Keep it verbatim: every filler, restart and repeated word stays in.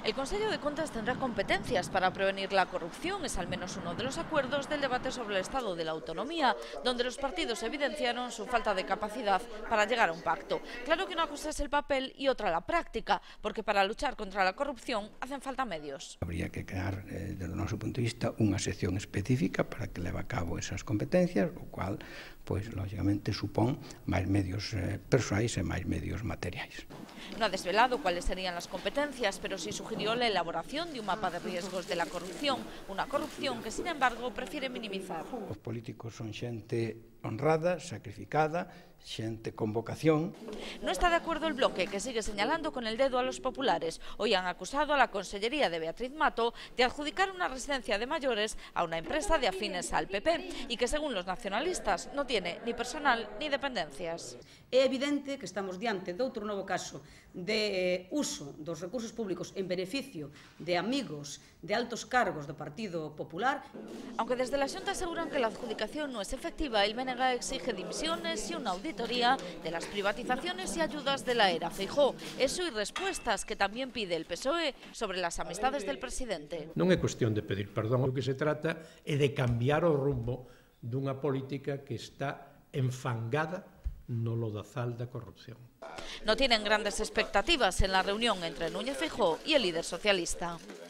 El Consejo de Cuentas tendrá competencias para prevenir la corrupción. Es al menos uno de los acuerdos del debate sobre el estado de la autonomía, donde los partidos evidenciaron su falta de capacidad para llegar a un pacto. Claro que una cosa es el papel y otra la práctica, porque para luchar contra la corrupción hacen falta medios. Habría que crear, eh, desde o noso punto de vista, unha sección específica para que leve a cabo esas competencias, o cual, pois, lógicamente, supón máis medios eh, persoais e máis medios materiais. No ha desvelado cuáles serían las competencias, pero sí sugirió la elaboración de un mapa de riesgos de la corrupción, una corrupción que, sin embargo, prefiere minimizar. Os políticos son xente honrada, sacrificada, xente con vocación. No está de acuerdo el bloque, que sigue señalando con el dedo a los populares. Hoy han acusado a la Consellería de Beatriz Mato de adjudicar una residencia de mayores a una empresa de afines al P P y que, según los nacionalistas, no tiene ni personal ni dependencias. É evidente que estamos diante de outro novo caso de uso dos recursos públicos en beneficio de amigos de altos cargos do Partido Popular. Aunque desde la Xunta aseguran que la adjudicación no es efectiva, el B N G exige dimisiones y una auditoría de las privatizaciones y ayudas de la era Feijóo. Eso y respuestas que también pide el P S O E sobre las amistades del presidente. Non é cuestión de pedir perdón, o que se trata é de cambiar o rumbo dunha política que está enfangada no lodazal da corrupción. No tienen grandes expectativas en la reunión entre Núñez Feijóo y el líder socialista.